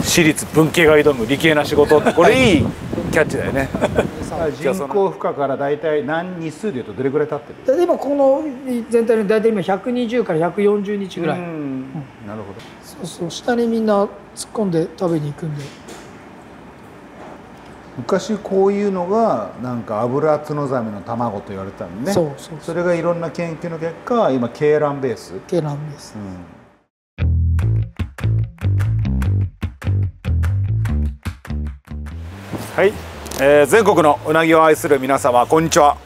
私立文系が挑む理系な仕事って、これいいキャッチだよね。 人口負荷から大体何日数でいうとどれぐらい経ってる？ 例えばこの全体の大体今120から140日ぐらい。 なるほど。 そうそう、下にみんな突っ込んで食べに行くんで。 昔こういうのがなんかアブラツノザメの卵と言われてたんでね。それがいろんな研究の結果今鶏卵ベース。 鶏卵ベース。 はい、全国のうなぎを愛する皆様こんにちは。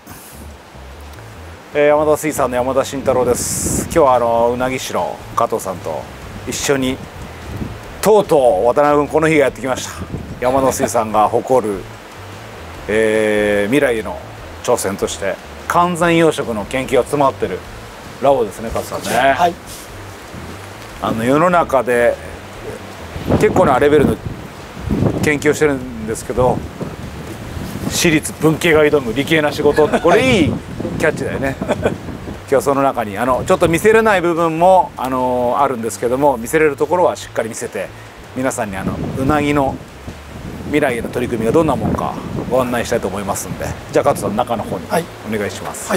山田水産の山田慎太郎です。今日はうなぎ師の加藤さんと一緒にとうとう渡辺君この日がやってきました。山田水産が誇る、未来への挑戦として完全養殖の研究が詰まってるラボですね、加藤さんね。 はい、 世の中で結構なレベルの研究をしてるんですけど、私立文系が挑む理系な仕事って、これいいキャッチだよね。今日その中にちょっと見せれない部分もあるんですけども、見せれるところはしっかり見せて、皆さんにうなぎの未来への取り組みがどんなものかご案内したいと思いますんで、じゃあ加藤さん中の方にお願いします。 はい、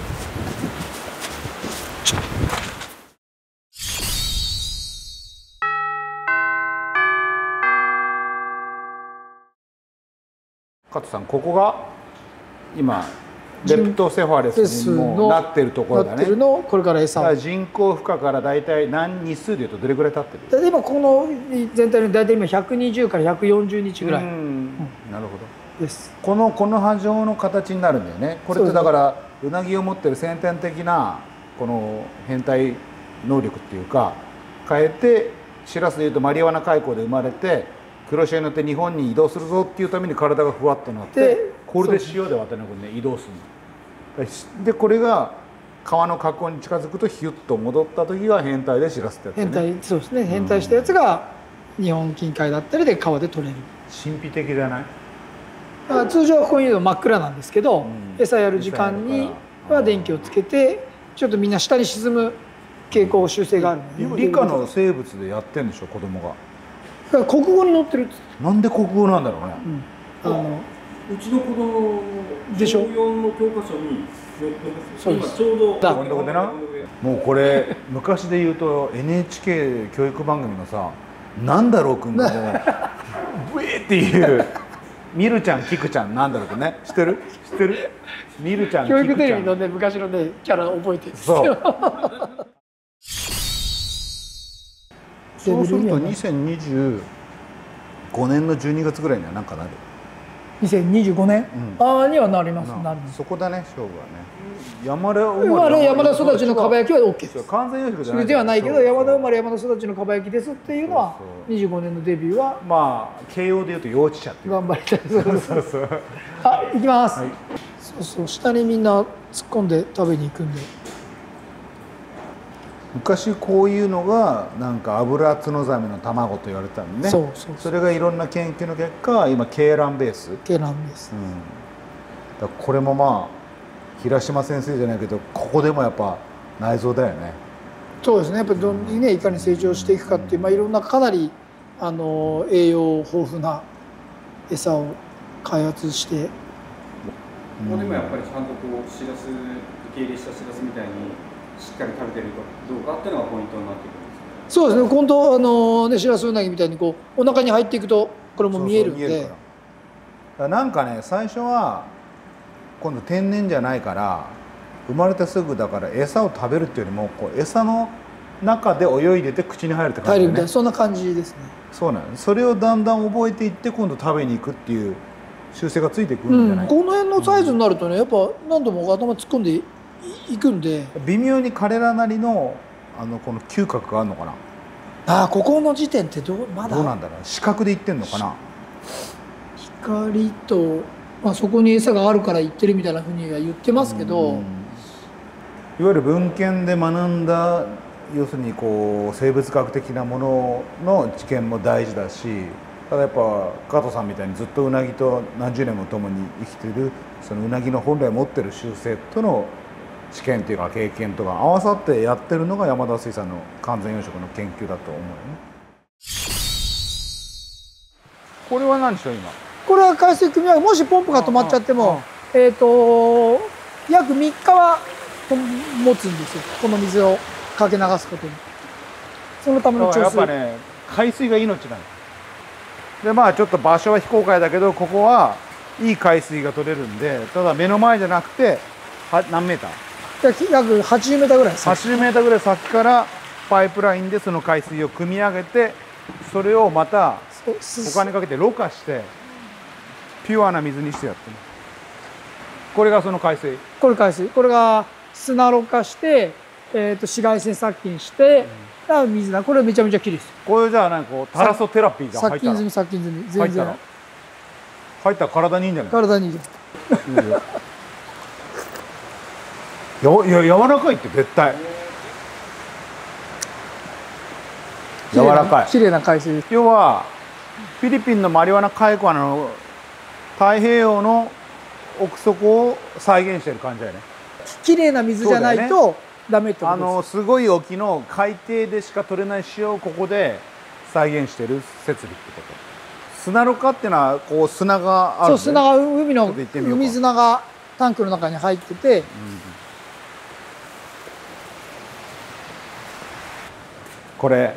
加藤さん、ここが今レプトセファレスにもなってるところだね。 なってるのこれから餌を。 人口負荷から大体何日数でいうとどれぐらい経ってる？ 例えばこの全体の大体今120から140日ぐらい。 なるほどです。 この葉状の形になるんだよね。これってだからうなぎを持ってる先天的なこの変態能力っていうか変えて、シラスでいうとマリアワナ海溝で生まれて黒潮に乗って日本に移動するぞっていうために体がふわっとなって、これで潮で渡辺君ね移動するの。でこれが川の河口に近づくとヒュッと戻った時が変態でシラスってやつね。 変態、そうですね。変態したやつが日本近海だったりで川で取れる。 神秘的じゃない？ だから通常はここにいると真っ暗なんですけど、餌やる時間には電気をつけてちょっとみんな下に沈む傾向習性があるので。 理科の生物でやってんでしょ子供が。 だから国語に載ってる。 なんで国語なんだろうね。 うちの子供でしょ。 小4の教科書にそうです。 今ちょうどこんなことでな。もうこれ昔で言うと NHK 教育番組のさ、なんだろうくんがもうブエーっていうミルちゃんキクちゃんなんだろうくんね、知ってる？ミルちゃんキクちゃん。 教育テレビのね昔のねキャラ覚えてるんですよ。 そうすると2025年の12月ぐらいには何かなる ？2025年、にはなります。なる。 そこだね、勝負はね。山田育ちのかば焼きは OK です。 完全養殖じゃない。 それではないけど、山田生まれ山田育ちのかば焼きですっていうのは25年のデビューはまあ慶応でいうと幼稚舎っていう。 頑張りたい。あ、行きます。そうそう、下にみんな突っ込んで食べに行くんで。 昔こういうのがなんかアブラツノザメの卵と言われてたんでね。それがいろんな研究の結果今鶏卵ベース。 鶏卵ベース。 だこれもまあ平島先生じゃないけどここでもやっぱ内臓だよね。 そうですね。やっぱりどんにねいかに成長していくかっていう、いろんなかなり栄養豊富な餌を開発して。 ここでもやっぱりちゃんとこうしらす受け入れしたしらすみたいにしっかり食べてるかどうかっていうのがポイントになってくるんですか？ そうですね。今度ねしらすうなぎみたいにこうお腹に入っていくとこれも見えるんで。 なんかね最初は今度天然じゃないから生まれてすぐだから餌を食べるっていうよりもこう餌の中で泳いでて口に入るって感じだね。入るみたいなそんな感じですね。 そうなの。それをだんだん覚えていって今度食べに行くっていう習性がついてくるんじゃない？ この辺のサイズになるとねやっぱ何度も頭突っ込んでいくんで。 微妙に彼らなりのこの嗅覚があるのかな。ここの時点ってまだどうなんだろう。視覚で言ってんのかな。 光と、そこに餌があるから言ってるみたいなふうには言ってますけど、 いわゆる文献で学んだ要するにこう生物学的なものの知見も大事だし、ただやっぱ加藤さんみたいにずっとうなぎと何十年も共に生きてるそのうなぎの本来持ってる習性との知見というか経験とか合わさってやってるのが山田水産の完全養殖の研究だと思うよね。 これは何でしょう今。 これは海水汲み上げ、もしポンプが止まっちゃっても、約3日は持つんですよ。この水をかけ流すことに。そのための調整。 やっぱね、海水が命なんです。でまあちょっと場所は非公開だけど、ここはいい海水が取れるんで、ただ目の前じゃなくて何メーター約80メーターぐらいです。 80メーターぐらい先からパイプラインでその海水を汲み上げて、それをまたお金かけてろ過してピュアな水にしてやってる。これがその海水。 これ海水。これが砂ろ過して、紫外線殺菌して、水だ。これめちゃめちゃきれいです。 これじゃあなんかこうタラソテラピーが入ったら殺菌済み全然入ったら体にいいんじゃない。 体にいい。 いや柔らかいって絶対柔らかい。 きれいな海水。 要はフィリピンのマリワナ海溝の太平洋の奥底を再現してる感じだよね。 きれいな水じゃないとダメってことです。 すごい沖の海底でしか取れない塩をここで再現してる設備ってこと。砂ろ過っていうのはこう砂があるんで、 そう、砂が海砂がタンクの中に入ってて、 これ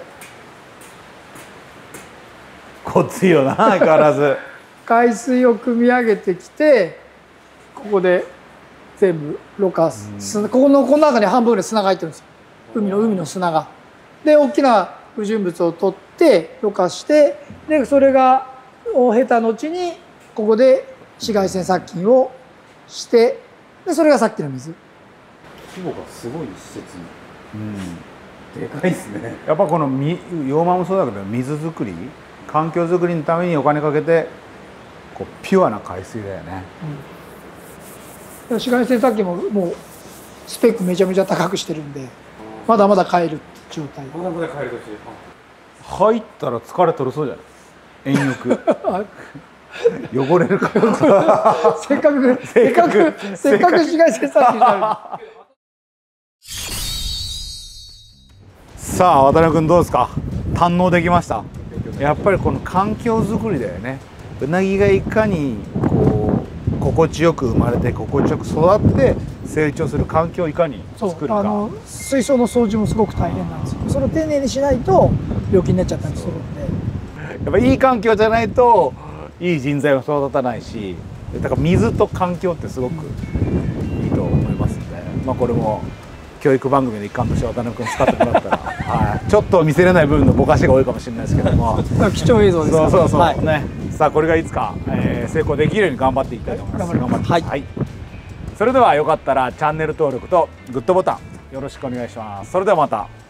こっついよな相変わらず。 海水を汲み上げてきて、ここで全部ろ過この中に半分ぐらい砂が入ってるんですよ。海の砂が。で大きな不純物を取ってろ過して、でそれが経た後にここで紫外線殺菌をして、でそれがさっきの水。 規模がすごい施設に、でかいですね。 やっぱこの洋間もそうだけど、水作り環境づくりのためにお金かけてこうピュアな海水だよね。 紫外線殺菌ももうスペックめちゃめちゃ高くしてるんで、まだまだ買える状態。 まだまだ買える途中。 入ったら疲れ取れそうじゃない。遠浴汚れるからせっかく紫外線殺菌したのに。 さあ渡辺君どうですか。堪能できました。やっぱりこの環境づくりだよね。うなぎがいかにこう心地よく生まれて心地よく育って成長する環境をいかに作るか。 水槽の掃除もすごく大変なんですよ。それを丁寧にしないと病気になっちゃったりするんで、 やっぱいい環境じゃないといい人材は育たないし、だから水と環境ってすごくいいと思いますので、まあこれも教育番組の一環として渡辺君使ってもらったら、はい、ちょっと見せれない部分のぼかしが多いかもしれないですけども貴重映像ですから。 そう、 はい、 ね。さあこれがいつか、成功できるように頑張っていきたいと思います。頑張って、はい、それではよかったらチャンネル登録とグッドボタンよろしくお願いします。それではまた。